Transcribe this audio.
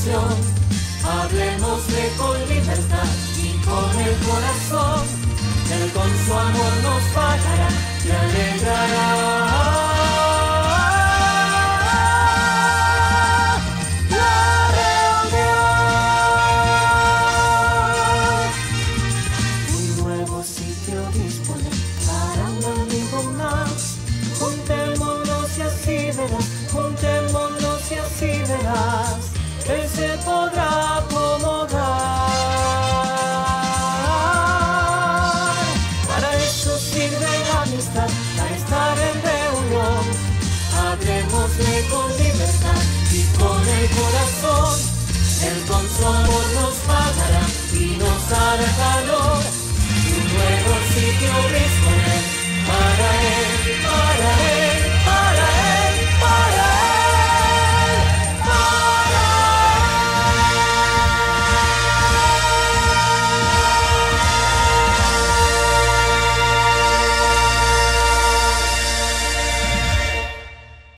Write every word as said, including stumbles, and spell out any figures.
emoción. Hablemosle con libertad y con el corazón. Él con su amor nos pagará y alegrará. Juntémonos y así verás que se podrá acomodar. Para eso sirve la amistad, para estar en reunión. Hablemosle con libertad y con el corazón. Él con su amor nos pagará y nos dará calor. Un nuevo sitio